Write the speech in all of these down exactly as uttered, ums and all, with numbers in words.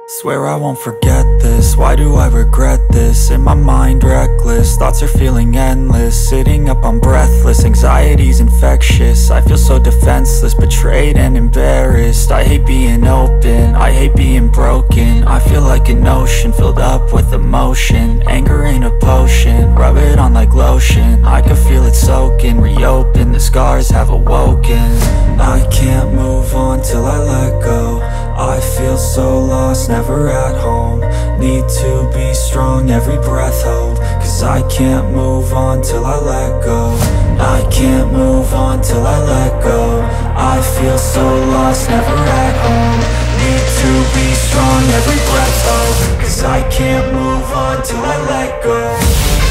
Swear I won't forget this, why do I regret this? In my mind reckless, thoughts are feeling endless. Sitting up I'm breathless, anxiety's infectious. I feel so defenseless, betrayed and embarrassed. I hate being open, I hate being broken. I feel like an ocean filled up with emotion. Anger ain't a potion, rub it on like lotion. I can feel it soaking, reopen, the scars have awoken. I can't move on till I let go. I feel so lost, never at home. Need to be strong, every breath hold. Cause I can't move on till I let go. I can't move on till I let go. I feel so lost, never at home. Need to be strong, every breath hold. Cause I can't move on till I let go.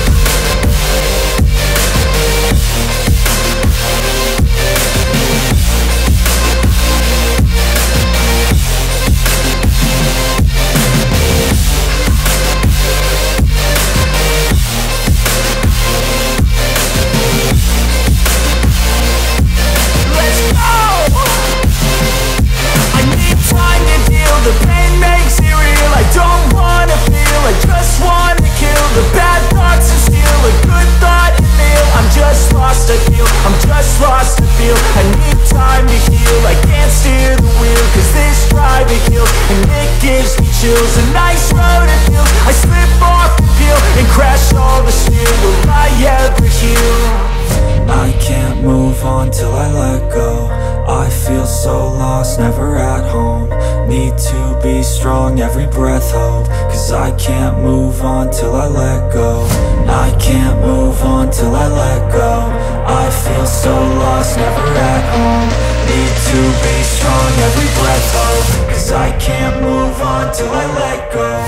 A nice road it feels. I slip off the peel and crash all the steel. Will I ever heal? I can't move on till I let go. I feel so lost, never at home. Need to be strong, every breath hold. Cause I can't move on till I let go. I can't move on till I let go. I feel so lost, never at home. Need to be strong, every breath hold. Cause I can't move on till I let go.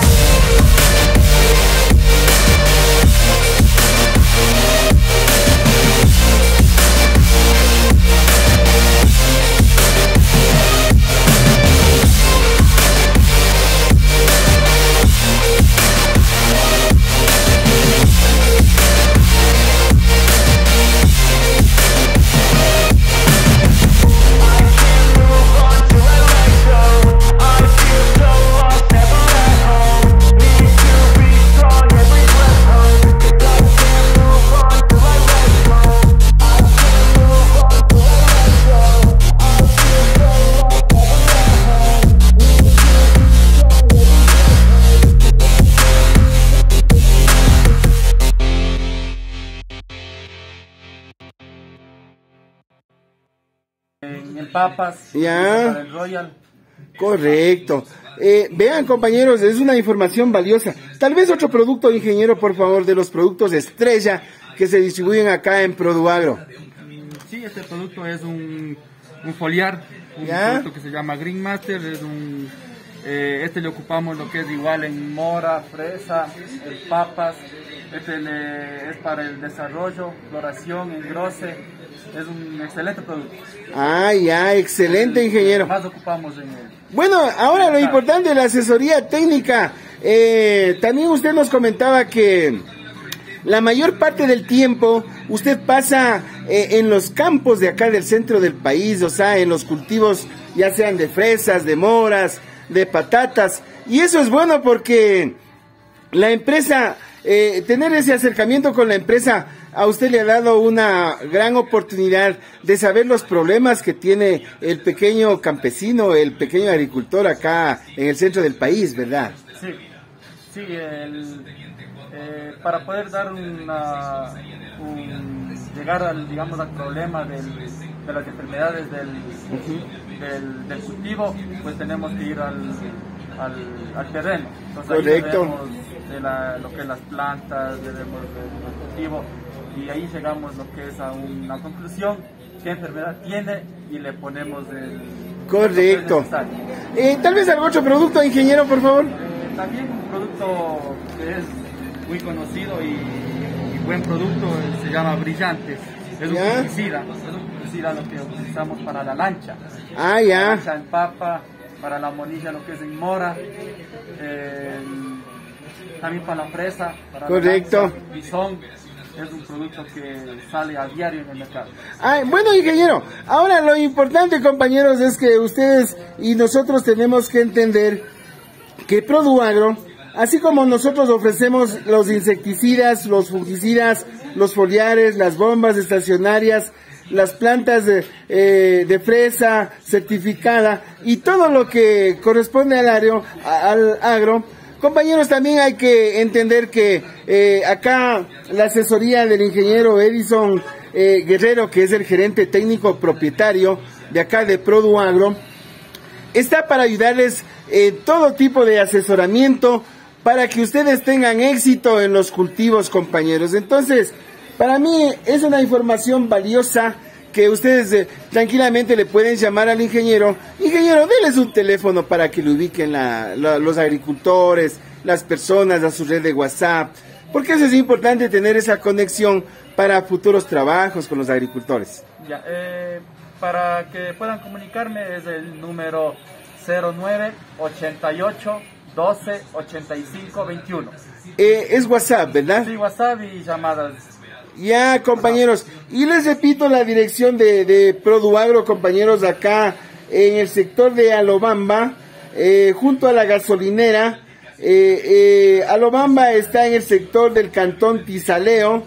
En papas, ya. Para el Royal. Correcto. Eh, vean, compañeros, es una información valiosa. Tal vez otro producto, ingeniero, por favor, de los productos estrella que se distribuyen acá en Produagro. Sí, este producto es un, un foliar, un ¿ya? producto que se llama Green Master. Es un, eh, este le ocupamos lo que es igual en mora, fresa, en papas. Este le, es para el desarrollo, floración, engrose. Es un excelente producto. Ah, ya, excelente, ingeniero. Más ocupamos en él. Bueno, ahora lo importante de la asesoría técnica. Eh, también usted nos comentaba que la mayor parte del tiempo usted pasa eh, en los campos de acá del centro del país, o sea, en los cultivos, ya sean de fresas, de moras, de patatas. Y eso es bueno porque la empresa, eh, tener ese acercamiento con la empresa, a usted le ha dado una gran oportunidad de saber los problemas que tiene el pequeño campesino, el pequeño agricultor acá en el centro del país, ¿verdad? Sí, sí, el, eh, para poder dar una, un, llegar al, digamos, al problema del, de las enfermedades del, uh-huh. del, del cultivo, pues tenemos que ir al, al, al terreno. Entonces, correcto. Ahí debemos de la, lo que es las plantas, debemos del cultivo. Y ahí llegamos lo que es a una conclusión, qué enfermedad tiene y le ponemos el... Correcto. Eh, tal vez algún otro producto, ingeniero, por favor. Eh, también un producto que es muy conocido y, y buen producto, eh, se llama Brillantes. Es un fungicida, es un fungicida lo que utilizamos para la lancha. Ah, ya. La lancha en papa, para la monilla lo que es en mora, eh, también para la fresa, para correcto. La lancha, bisón. Es un producto que sale a diario en el mercado. Ah, bueno, ingeniero, ahora lo importante, compañeros, es que ustedes y nosotros tenemos que entender que Produagro, así como nosotros ofrecemos los insecticidas, los fungicidas, los foliares, las bombas estacionarias, las plantas de, eh, de fresa certificada y todo lo que corresponde al, ario, al agro, compañeros, también hay que entender que eh, acá la asesoría del ingeniero Edison eh, Guerrero, que es el gerente técnico propietario de acá de Produagro, está para ayudarles en eh, todo tipo de asesoramiento para que ustedes tengan éxito en los cultivos, compañeros. Entonces, para mí es una información valiosa que ustedes eh, tranquilamente le pueden llamar al ingeniero. Ingeniero, denles un teléfono para que lo ubiquen la, la, los agricultores, las personas a su red de WhatsApp, porque eso es importante, tener esa conexión para futuros trabajos con los agricultores. Ya, eh, para que puedan comunicarme es el número cero nueve ochenta y ocho doce ochenta y cinco veintiuno. Eh, es WhatsApp, ¿verdad? Sí, WhatsApp y llamadas. Ya, compañeros, y les repito la dirección de, de Produagro, compañeros, acá en el sector de Alobamba, eh, junto a la gasolinera. eh, eh, Alobamba está en el sector del cantón Tizaleo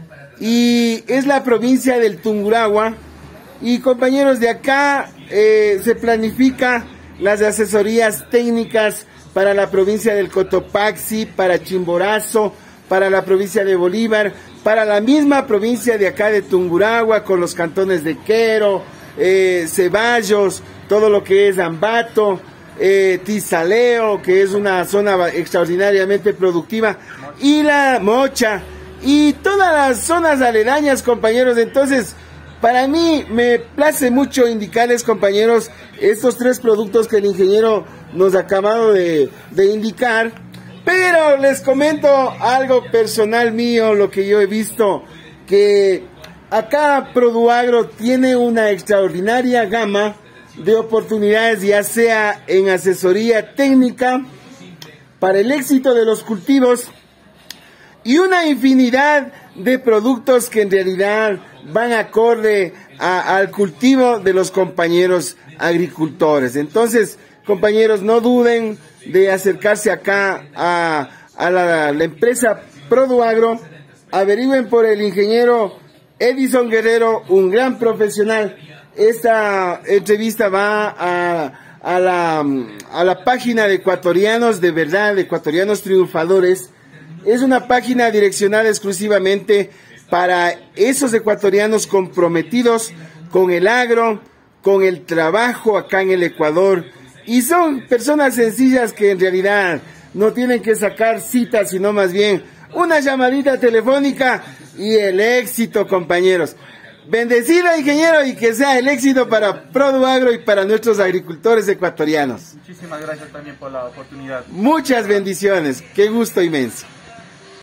y es la provincia del Tungurahua. Y compañeros, de acá eh, se planifica las asesorías técnicas para la provincia del Cotopaxi, para Chimborazo, para la provincia de Bolívar, para la misma provincia de acá de Tungurahua, con los cantones de Quero, eh, Ceballos, todo lo que es Ambato, eh, Tizaleo, que es una zona extraordinariamente productiva, y la Mocha, y todas las zonas aledañas, compañeros. Entonces, para mí me place mucho indicarles, compañeros, estos tres productos que el ingeniero nos ha acabado de, de indicar. Pero les comento algo personal mío, lo que yo he visto, que acá Produagro tiene una extraordinaria gama de oportunidades, ya sea en asesoría técnica para el éxito de los cultivos y una infinidad de productos que en realidad van acorde a, al cultivo de los compañeros agricultores. Entonces, compañeros, no duden de acercarse acá a, a la, la empresa Produagro. Averigüen por el ingeniero Edison Guerrero, un gran profesional. Esta entrevista va a, a, la, a la página de Ecuatorianos de Verdad, de Ecuatorianos Triunfadores. Es una página direccionada exclusivamente para esos ecuatorianos comprometidos con el agro, con el trabajo acá en el Ecuador. Y son personas sencillas que en realidad no tienen que sacar citas, sino más bien una llamadita telefónica y el éxito, compañeros. Bendecida, ingeniero, y que sea el éxito para Produagro y para nuestros agricultores ecuatorianos. Muchísimas gracias también por la oportunidad. Muchas bendiciones. Qué gusto inmenso.